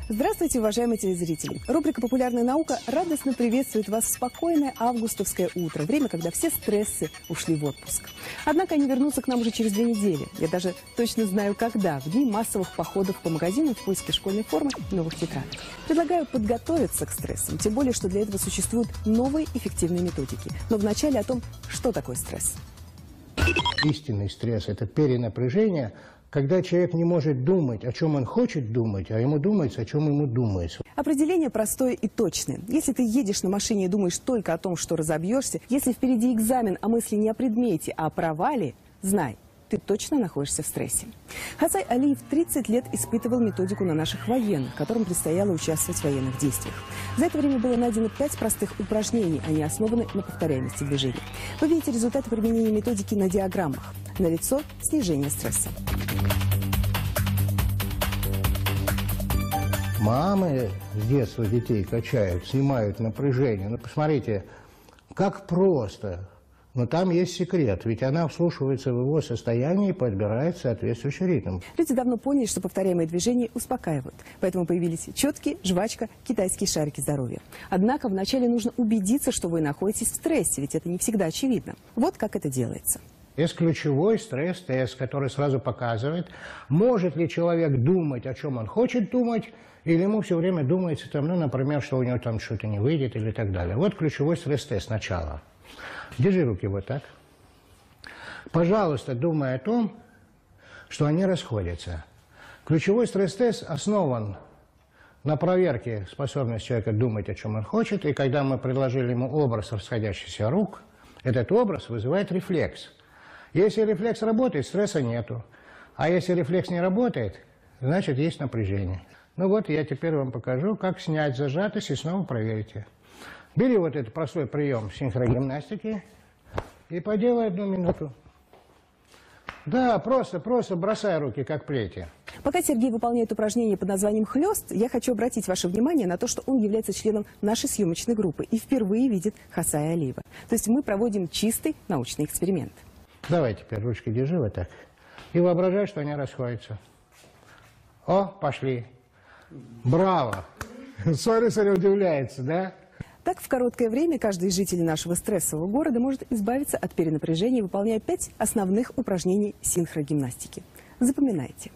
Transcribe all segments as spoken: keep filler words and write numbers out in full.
Здравствуйте, уважаемые телезрители! Рубрика «Популярная наука» радостно приветствует вас в спокойное августовское утро, время, когда все стрессы ушли в отпуск. Однако они вернутся к нам уже через две недели. Я даже точно знаю, когда, в дни массовых походов по магазинам в поиске школьной формы и новых тетрадок. Предлагаю подготовиться к стрессам, тем более, что для этого существуют новые эффективные методики. Но вначале о том, что такое стресс. Истинный стресс – это перенапряжение, когда человек не может думать, о чем он хочет думать, а ему думается, о чем ему думается. Определение простое и точное. Если ты едешь на машине и думаешь только о том, что разобьешься, если впереди экзамен, а мысли не о предмете, а о провале, знай, ты точно находишься в стрессе. Хасай Алиев тридцать лет испытывал методику на наших военных, которым предстояло участвовать в военных действиях. За это время было найдено пять простых упражнений, они основаны на повторяемости движений. Вы видите результаты применения методики на диаграммах. Налицо снижение стресса. Мамы с детства детей качают, снимают напряжение. Ну, посмотрите, как просто. Но там есть секрет, ведь она вслушивается в его состояние и подбирает соответствующий ритм. Люди давно поняли, что повторяемые движения успокаивают. Поэтому появились четки, жвачка, китайские шарики здоровья. Однако вначале нужно убедиться, что вы находитесь в стрессе, ведь это не всегда очевидно. Вот как это делается. Есть ключевой стресс-тест, который сразу показывает, может ли человек думать, о чем он хочет думать, или ему все время думается, там, ну, например, что у него там что-то не выйдет или так далее. Вот ключевой стресс-тест сначала. Держи руки вот так. Пожалуйста, думай о том, что они расходятся. Ключевой стресс-тест основан на проверке способности человека думать, о чем он хочет. И когда мы предложили ему образ расходящихся рук, этот образ вызывает рефлекс. Если рефлекс работает, стресса нету. А если рефлекс не работает, значит, есть напряжение. Ну вот, я теперь вам покажу, как снять зажатость и снова проверите. Бери вот этот простой прием синхрогимнастики и поделай одну минуту. Да, просто, просто бросай руки, как плети. Пока Сергей выполняет упражнение под названием «Хлёст», я хочу обратить ваше внимание на то, что он является членом нашей съемочной группы и впервые видит Хасая Алиева. То есть мы проводим чистый научный эксперимент. Давай теперь ручки держи вот так и воображай, что они расходятся. О, пошли. Браво! Смотри, смотри, удивляется, да? Так, в короткое время каждый житель нашего стрессового города может избавиться от перенапряжения, выполняя пять основных упражнений синхрогимнастики. Запоминайте.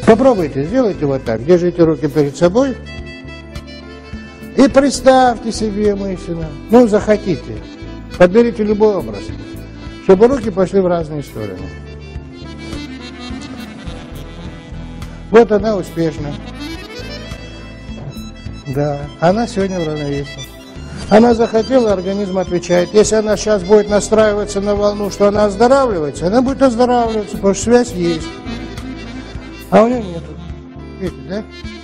Попробуйте, сделайте вот так. Держите руки перед собой. И представьте себе мысленно, ну, захотите, подберите любой образ, чтобы руки пошли в разные стороны. Вот она успешна. Да, она сегодня в равновесии. Она захотела, организм отвечает. Если она сейчас будет настраиваться на волну, что она оздоравливается, она будет оздоравливаться, потому что связь есть. А у нее нету. Видите, да?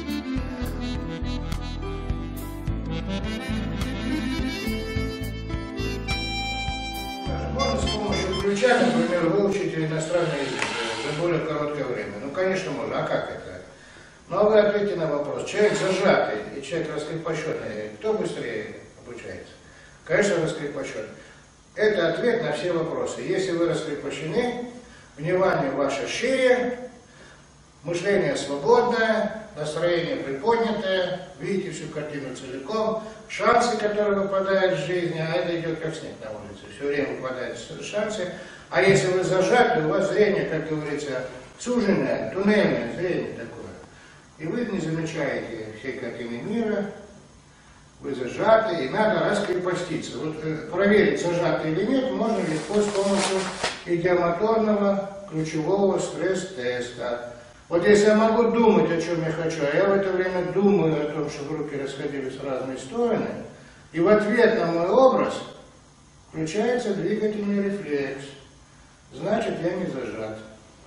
Можно с помощью ключа, например, выучить иностранный язык за более короткое время. Ну, конечно, можно. А как это? Ну, а вы ответьте на вопрос. Человек зажатый и человек раскрепощенный, кто быстрее обучается? Конечно, раскрепощенный. Это ответ на все вопросы. Если вы раскрепощены, внимание ваше шире, мышление свободное, настроение приподнятое, видите всю картину целиком, шансы, которые выпадают в жизни, а это идет как снег на улице, все время выпадают шансы. А если вы зажаты, у вас зрение, как говорится, суженное, туннельное зрение такое. И вы не замечаете всей картины мира, вы зажаты, и надо раскрепоститься. Вот проверить, зажаты или нет, можно легко с помощью идиомоторного ключевого стресс-теста. Вот если я могу думать, о чем я хочу, а я в это время думаю о том, чтобы руки расходились в разные стороны, и в ответ на мой образ включается двигательный рефлекс. Значит, я не зажат.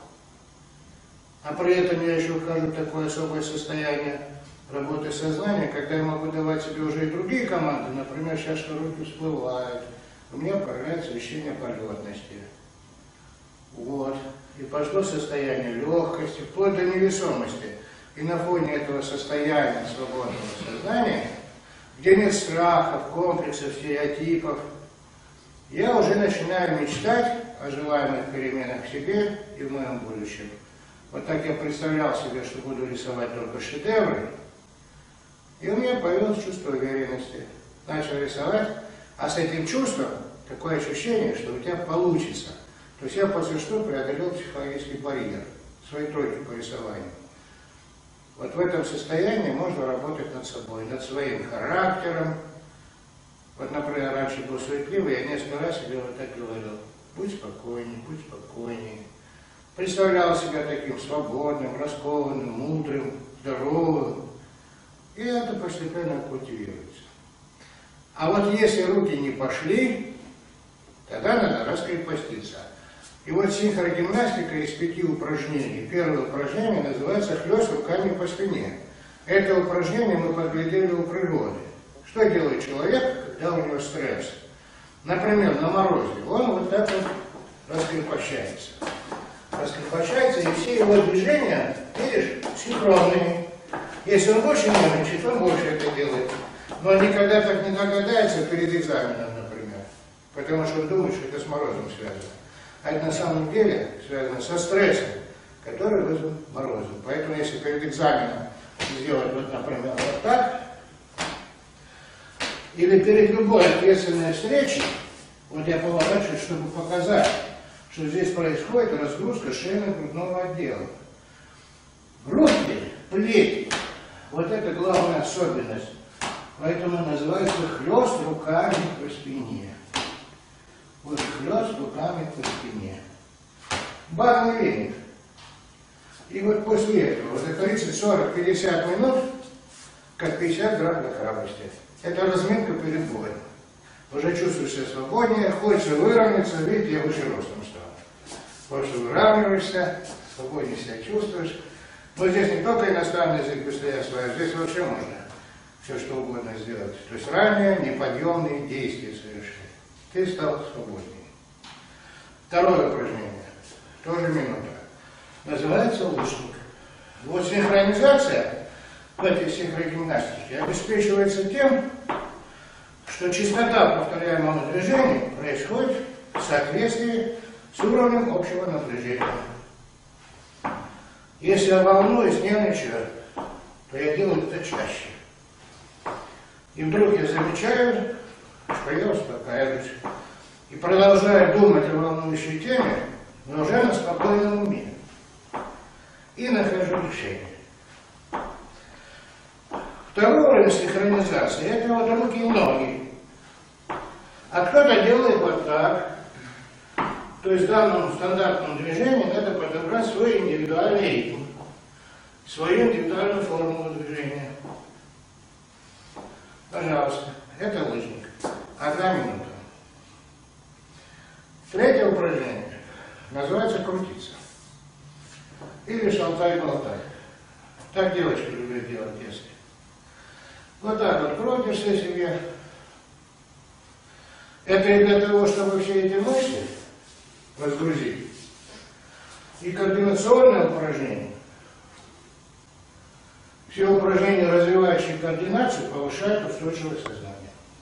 А при этом я еще вхожу в такое особое состояние работы сознания, когда я могу давать себе уже и другие команды, например, сейчас что руки всплывают, у меня появляется ощущение полетности. Вот. И пошло состояние легкости, вплоть до невесомости. И на фоне этого состояния свободного сознания, где нет страхов, комплексов, стереотипов, я уже начинаю мечтать о желаемых переменах в себе и в моем будущем. Вот так я представлял себе, что буду рисовать только шедевры, и у меня появилось чувство уверенности. Начал рисовать, а с этим чувством такое ощущение, что у тебя получится. То есть я после что преодолел психологический барьер, свои тройки по рисованию. Вот в этом состоянии можно работать над собой, над своим характером. Вот, например, я раньше был суетливый, я несколько раз себе вот так говорил: будь спокойней, будь спокойней. Представлял себя таким свободным, раскованным, мудрым, здоровым. И это постепенно культивируется. А вот если руки не пошли, тогда надо раскрепоститься. И вот синхрогимнастика из пяти упражнений. Первое упражнение называется «Хлёст руками по спине». Это упражнение мы подглядели у природы. Что делает человек, когда у него стресс? Например, на морозе. Он вот так вот раскрепощается. Раскрепощается, и все его движения, видишь, синхронные. Если он больше нервничает, он больше это делает. Но он никогда так не догадается перед экзаменом, например. Потому что он думает, что это с морозом связано. А это на самом деле связано со стрессом, который вызван морозом. Поэтому если перед экзаменом сделать, вот, например, вот так, или перед любой ответственной встречей, вот я поворачиваюсь, чтобы показать, что здесь происходит разгрузка шейно-грудного отдела. Грудки, плети, вот это главная особенность. Поэтому называется хлёст руками по спине. Вот хлёст руками по спине. Барный веник. И вот после этого, вот это тридцать, сорок, пятьдесят минут, как пятьдесят грамм до храбрости. Это разминка перед боем. Уже чувствуешь себя свободнее, хочется выровняться, видите, я выше ростом стал. Потому что выравниваешься, свободнее себя чувствуешь. Но здесь не только иностранный язык быстрее осваиваешь, здесь вообще можно все что угодно сделать. То есть ранее неподъемные действия совершить. Ты стал свободнее. Второе упражнение, тоже минута. Называется лучник. Вот синхронизация в этой синхрогимнастике обеспечивается тем, что частота повторяемого движения происходит в соответствии с уровнем общего напряжения. Если я волнуюсь, нервничаю, то я делаю это чаще. И вдруг я замечаю, что я успокаиваюсь. И продолжаю думать о волнующей теме, но уже на спокойном уме. и нахожу решение. Второй уровень синхронизации – это вот руки и ноги. А кто-то делает вот так. То есть в данном стандартном движении надо подобрать свой индивидуальный ритм, свою индивидуальную формулу движения. Пожалуйста, это лыжник. Одна минута. Третье упражнение называется крутиться. Или шалтай-болтай. Так девочки любят делать в детстве. Вот так вот крутишься себе. Это и для того, чтобы все эти мышцы разгрузить. И координационное упражнение. Все упражнения, развивающие координацию, повышают устойчивость сознания.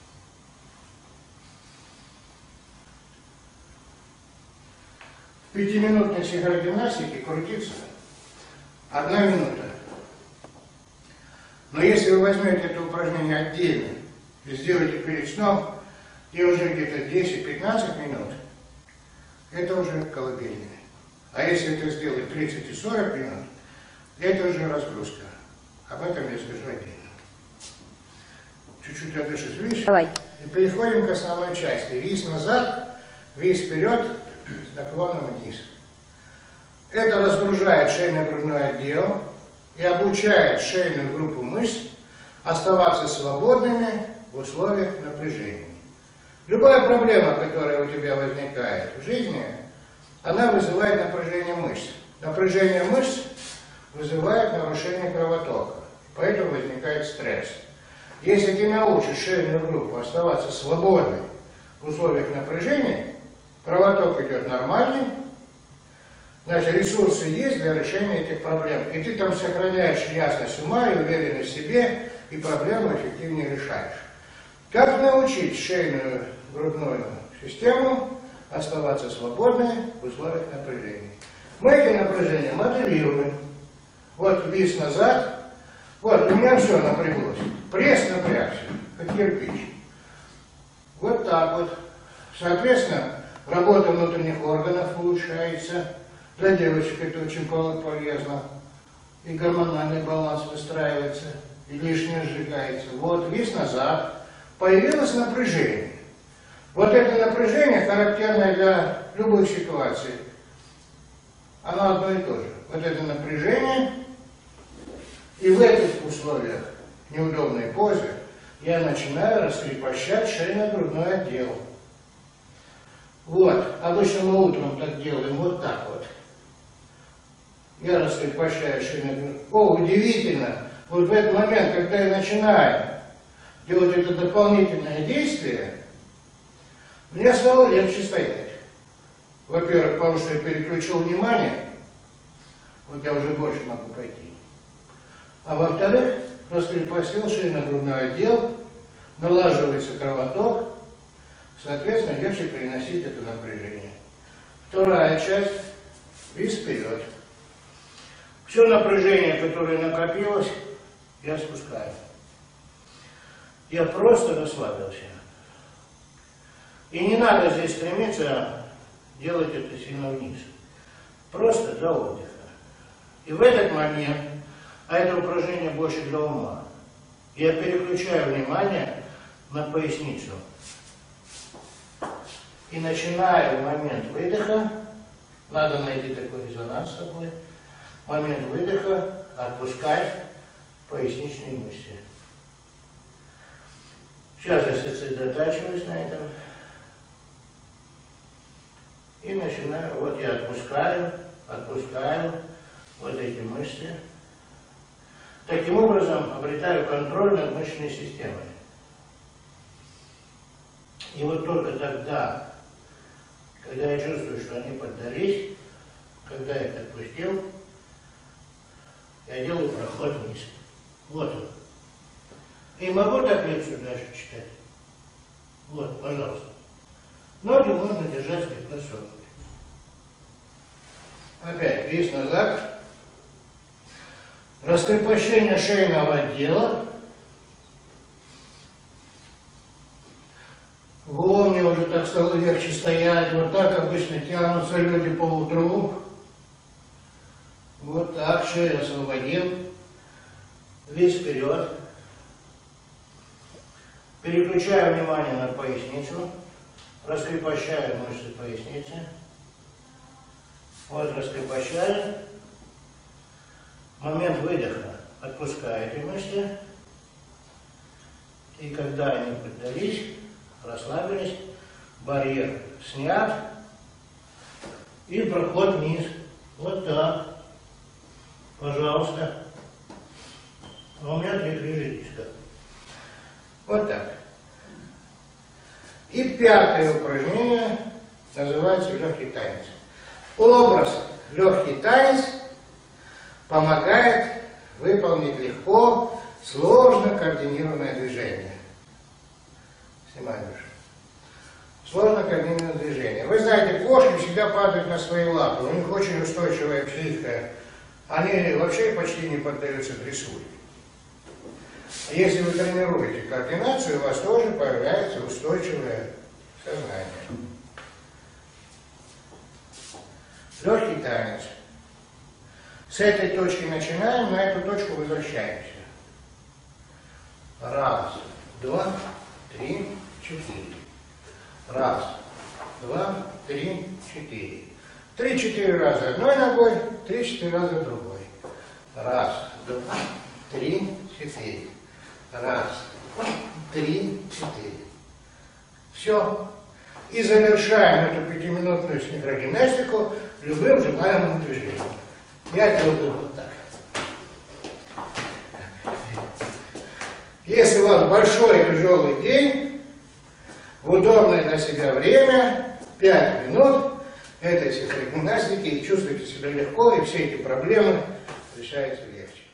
В пятиминутной синхрогимнастике крутиться одна минута. Но если вы возьмете это упражнение отдельно и сделаете перед сном, и уже где-то десять-пятнадцать минут, это уже колыбельное. А если это сделать тридцать и сорок минут, это уже разгрузка. Об этом я скажу отдельно. Чуть-чуть отдышусь, видишь? Давай. И переходим к основной части. Вис назад, вис вперед, с наклоном вниз. Это разгружает шейно-грудной отдел и обучает шейную группу мышц оставаться свободными в условиях напряжения. Любая проблема, которая у тебя возникает в жизни, она вызывает напряжение мышц. Напряжение мышц вызывает нарушение кровотока, поэтому возникает стресс. Если ты научишь шейную группу оставаться свободной в условиях напряжения, кровоток идет нормальный, значит, ресурсы есть для решения этих проблем. И ты там сохраняешь ясность ума и уверенность в себе, и проблему эффективнее решаешь. Как научить шейную грудную систему оставаться свободной в условиях напряжения? Мы эти напряжения моделируем. Вот вис назад. Вот, у меня все напряглось. Пресс напрягся, как кирпич. Вот так вот. Соответственно, работа внутренних органов улучшается. Для девочек это очень полезно. И гормональный баланс выстраивается, и лишнее сжигается. Вот, вис назад. Появилось напряжение. Вот это напряжение, характерное для любых ситуаций, оно одно и то же. Вот это напряжение, и в этих условиях неудобной позы я начинаю раскрепощать шейно-грудной отдел. Вот, обычно мы утром так делаем, вот так вот. Я раскрепощаю шейно-грудной. О, удивительно, вот в этот момент, когда я начинаю делать это дополнительное действие, мне стало легче стоять. Во-первых, потому что я переключил внимание, вот я уже больше могу пойти. А во-вторых, раскрепостил шейно-грудной отдел, налаживается кровоток, соответственно, легче переносить это напряжение. Вторая часть, вис вперед. Все напряжение, которое накопилось, я спускаю. Я просто расслабился. И не надо здесь стремиться делать это сильно вниз. Просто для отдыха. И в этот момент, а это упражнение больше для ума, я переключаю внимание на поясницу. И начинаю в момент выдоха, надо найти такой резонанс с собой, в момент выдоха отпускать поясничные мышцы. Сейчас я сосредотачиваюсь на этом. И начинаю, вот я отпускаю, отпускаю вот эти мышцы. Таким образом обретаю контроль над мышечной системой. И вот только тогда, когда я чувствую, что они поддались, когда я их отпустил, я делаю проход вниз. Вот он. И могу так лекцию дальше читать? Вот, пожалуйста. Ноги можно держать слегка согнуты. Опять вис назад. Раскрепощение шейного отдела. Во, мне уже так стало легче стоять. Вот так обычно тянутся люди по утру. Вот так, шею освободим. Весь вперед. Переключаю внимание на поясницу. Раскрепощаю мышцы поясницы. Вот раскрепощаю. Момент выдоха. Отпускаете мышцы. И когда они поддались, расслабились, барьер снят. И проход вниз. Вот так. Пожалуйста. А у меня три крылья. Вот так. И пятое упражнение называется легкий танец. Образ легкий танец помогает выполнить легко сложно координированное движение. Снимай душу. Сложно координированное движение. Вы знаете, кошки всегда падают на свои лапы. У них очень устойчивая психика. Они вообще почти не поддаются дрессуре. Если вы тренируете координацию, у вас тоже появляется устойчивое сознание. Легкий танец. С этой точки начинаем, на эту точку возвращаемся. Раз, два, три, четыре. Раз, два, три, четыре. Три-четыре раза одной ногой, три-четыре раза другой. Раз, два, три, четыре. Раз, три, четыре. Все. И завершаем эту пятиминутную синхрогимнастику любым желаемым движением. Я делаю вот так. Если у вас большой и тяжелый день, в удобное для себя время, пять минут этой синхрогимнастики, и чувствуете себя легко, и все эти проблемы решаются легче.